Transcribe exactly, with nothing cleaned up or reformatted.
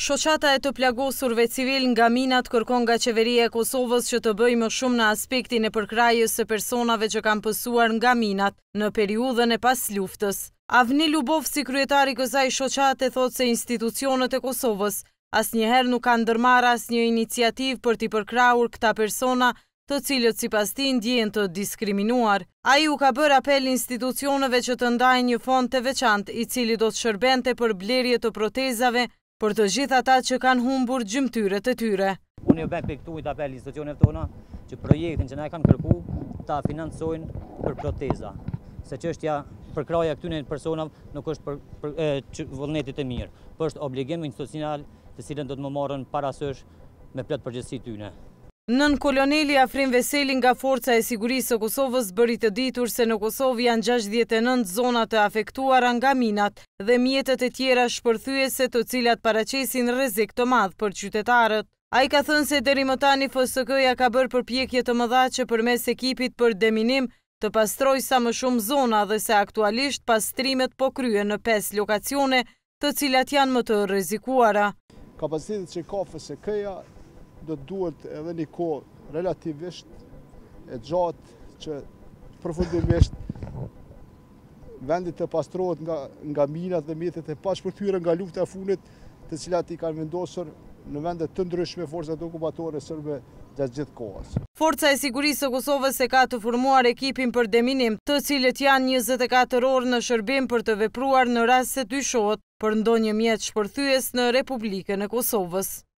Shoqata e të plagosurve civil nga minat kërkon nga qeveria e Kosovës që të bëjë më shumë në aspektin e përkrajjes së personave që kanë pësuar nga minat në periudhën e pas luftës. Avni Lubov, si kryetari kësaj shoqate, thotë se institucionet e Kosovës asnjëherë nuk kanë ndërmarrë asnjë iniciativë për t'i përkrahur këta persona, të cilët sipas tij ndjehen të diskriminuar. Ai u ka bërë apel institucioneve që të ndajnë një fond të veçantë i cili do të shërbente për blerje të protezave për të gjithë ata që kanë humbur gjymtyrët e tyre. Unë e bëj piktuit apel institucioneve tona që projektin që na e kanë kërku ta financojnë për proteza. Se çështja përkraja këtyre personave nuk është për, për e, që, vullnetit e mirë, por është obligim institucional të cilën do të më marrën parasysh me plot përgjegjësi tyne. Nën koloneli Afrim Veseli nga Forca e Sigurisë së Kosovës bëri të ditur se në Kosovë janë gjashtëdhjetë e nëntë zona të afektuara nga minat dhe mjetet e tjera shpërthyese të cilat paraqesin rrezik të madh për qytetarët. Ai ka thënë se deri më tani F S K-ja ka bërë përpjekje të mëdha që përmes ekipit për deminim të pastrojë sa më shumë zona dhe se aktualisht pastrimet po kryen në pesë lokacione, të cilat janë më të rrezikuara. Kapacitetet që ka F S K-ja do të duhet edhe një kohë relativisht e gjatë që përfundimisht vendit të pastrohet nga, nga minat dhe mjetet e pashpërthyera nga lufta e fundit, të cilat i kanë vendosur në vende të ndryshme forcat okupatore serbe gjatë gjithë kohës. Forca e Sigurisë së Kosovës e ka të formuar ekipin për deminim, të cilët janë njëzet e katër orë në shërbim për të vepruar në rast se dyshohet për ndonjë mjet shpërthyes në Republikën e Kosovës.